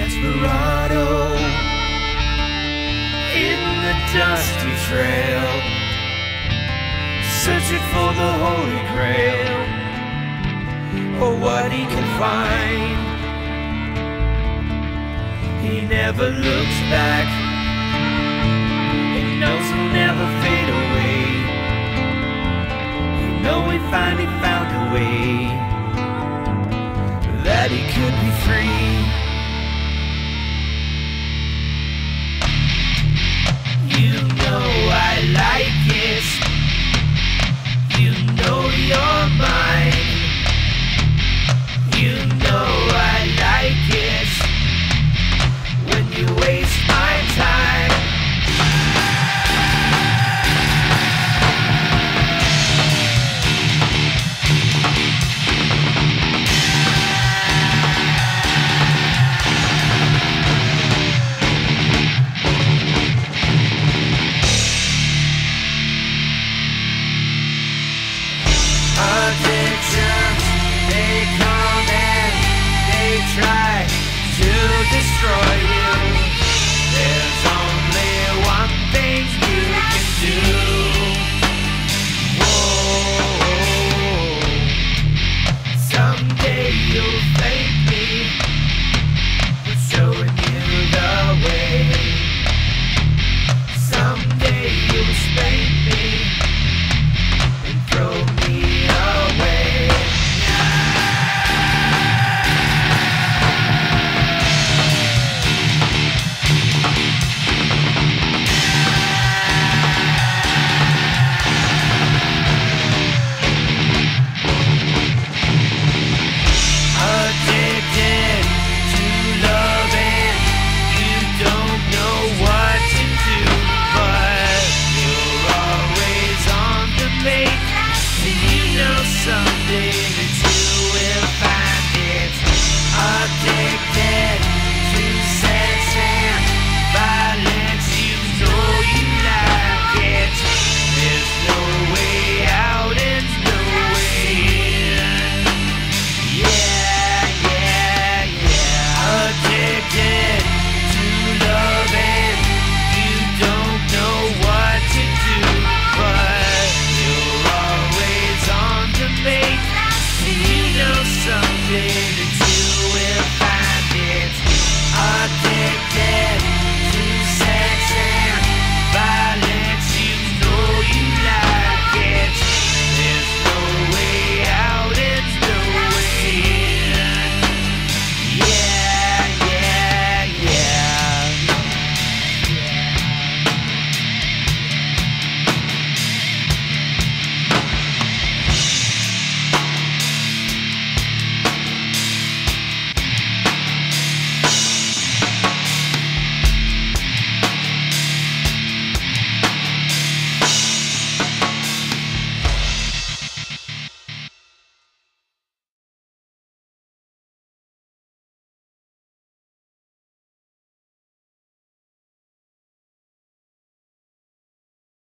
desperado in the dusty trail, searching for the Holy Grail, or what he can find. He never looks back, he knows he'll never fade away. You know he finally found a way that he could be free. You know I like it, you know you're mine. You know I like it when you waste my time. Addictions, they come and they try to destroy you. There's